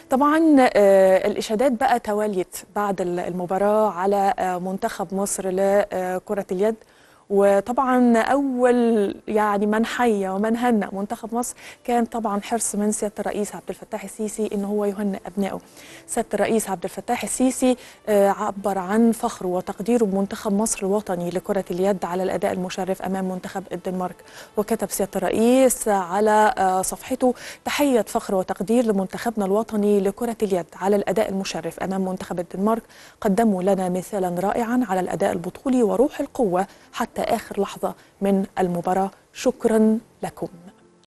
طبعا الإشادات بقى تواليت بعد المباراة على منتخب مصر لكرة اليد. وطبعا أول يعني من حيا ومن هنأ منتخب مصر كان طبعا حرص من سيادة الرئيس عبد الفتاح السيسي إن هو يهنئ أبنائه. سيادة الرئيس عبد الفتاح السيسي عبر عن فخره وتقديره بمنتخب مصر الوطني لكرة اليد على الأداء المشرف أمام منتخب الدنمارك. وكتب سيادة الرئيس على صفحته: تحية فخر وتقدير لمنتخبنا الوطني لكرة اليد على الأداء المشرف أمام منتخب الدنمارك. قدموا لنا مثالا رائعا على الأداء البطولي وروح القوة حتى آخر لحظة من المباراة. شكرا لكم.